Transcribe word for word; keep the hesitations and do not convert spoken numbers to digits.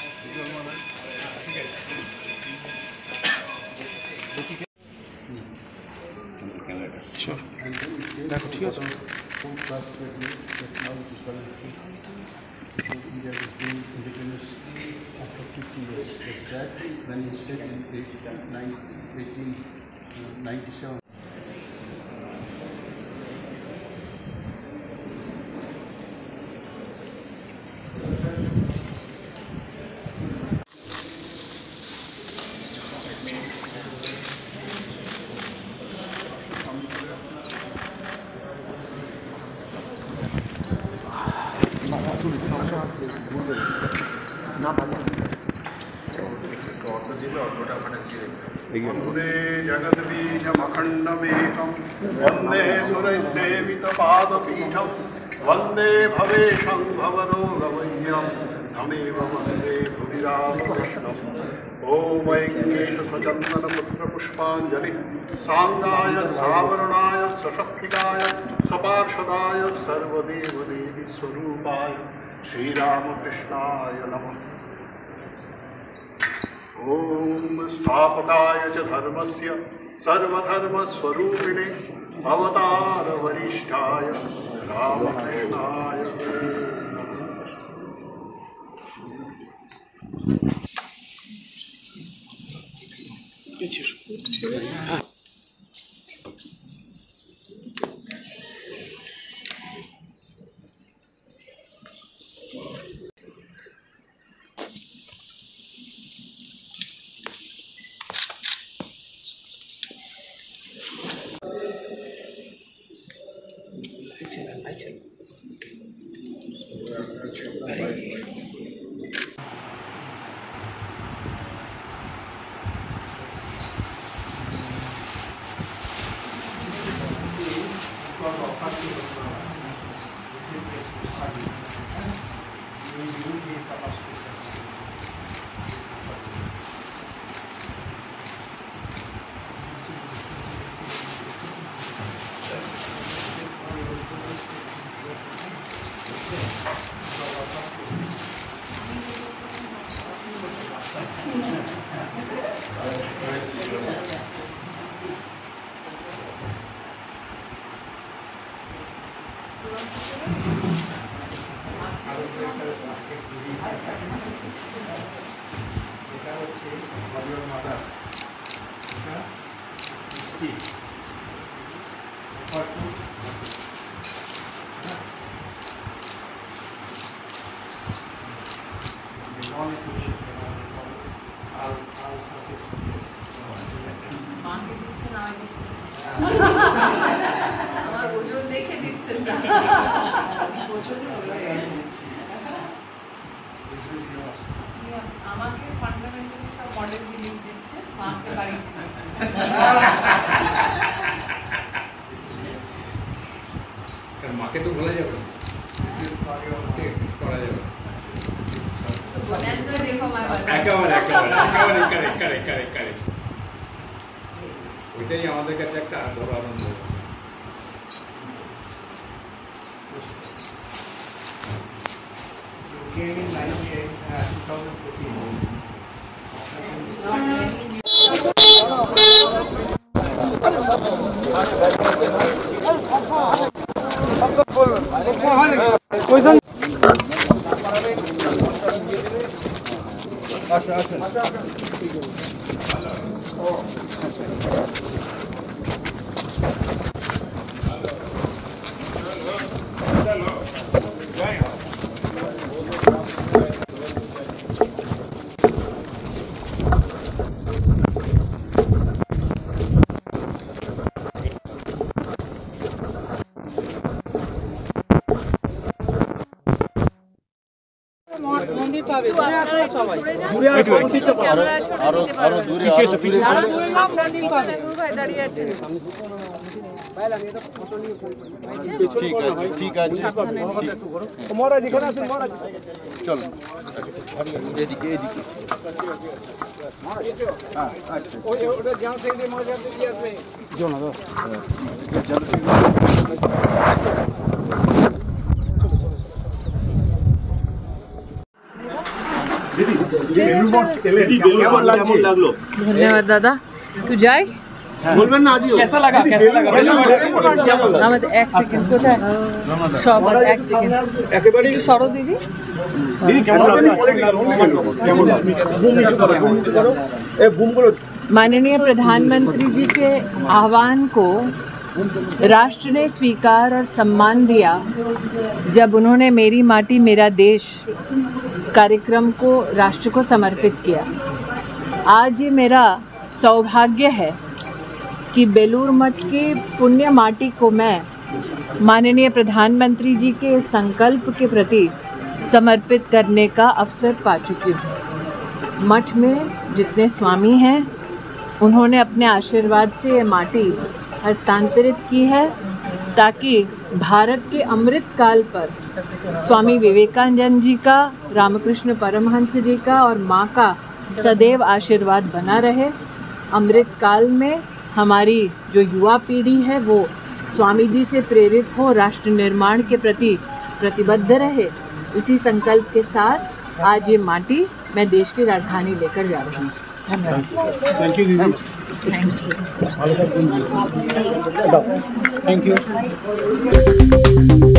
Sure. And then it came That's to here. bottom four plus twenty, but now it is currently. So India is being independence after fifty years exact when we said in eighteen ninety-seven. वन्दे जगद्बीजमखण्डमेकं वन्दे सुरसेवितपादपीठं वन्दे भवेशं भवरोगवैद्यं तमेव वन्दे भुविरामकृष्णम् ॐ वैज्ञेशसचन्दनपुत्रपुष्पाञ्जलिः साङ्गाय सावरणाय सशक्तिकाय सपार्षदाय सर्वदेवदेवी स्वरूपाय श्रीरामकृष्णाय नमः। ओम स्थापकाय च धर्मस्य सर्वधर्मस्वरूपिणे अवतार वरिष्ठाय रामकृष्णाय আমার ওজন দেখে দিচ্ছেন না আমাকে ফান্ডামেন্টালি সব মডেল জিনিস দিচ্ছে মাকে বাড়ি মাকে তো বলা যাবে না করা যাবে একেবারে একেবারে একেবারে কারেক্ট কারেক্ট কারেক্ট কারেক্ট ওইটাই আমাদের কাছে একটা বড় আনন্দ। আচ্ছা আচ্ছা মন্দির পাবে দূরে আসবে সবাই দূরে আসবে মন্দিরটা পাবে আরো আরো দূরে আরো দূরে আরো দূরে নাম মন্দির পাবে গুরু ভাই দাঁড়িয়ে আছে ঠিক আছে ঠিক আছে মহারাজ এখানে আছেন মহারাজ চলো এদিকে এদিকে হ্যাঁ আচ্ছা ওই ওটা জান সিং দিয়ে মহারাজ দিয়ে আসবে চলো দাও চলো ধন্যবাদ দাদা। তুই যাই বলবেন না আদিও कैसा लगा कैसा लगा আমাদের এক সেকেন্ড কোথায় সব এক সেকেন্ড একেবারে সরো দিদি। দিদি কেমন লাগলো কেমন লাগলো বুম নিচু করো বুম নিচু করো এ বুম করো। माननीय प्रधानमंत्री जी के आह्वान को राष्ट्र ने स्वीकार और सम्मान दिया जब उन्होंने मेरी माटी मेरा देश कार्यक्रम को राष्ट्र को समर्पित किया। आज ये मेरा सौभाग्य है कि बेलूर मठ की पुण्य माटी को मैं माननीय प्रधानमंत्री जी के संकल्प के प्रति समर्पित करने का अवसर पा चुकी हूँ। मठ में जितने स्वामी हैं उन्होंने अपने आशीर्वाद से ये माटी हस्तांतरित की है ताकि भारत के अमृत काल पर स्वामी विवेकानंद जी का, रामकृष्ण परमहंस जी का और माँ का सदैव आशीर्वाद बना रहे। अमृत काल में हमारी जो युवा पीढ़ी है वो स्वामी जी से प्रेरित हो, राष्ट्र निर्माण के प्रति प्रतिबद्ध रहे। इसी संकल्प के साथ आज ये माटी मैं देश की राजधानी लेकर जा रही हूँ। धन्यवाद। थैंक यू दीदी थैंक यू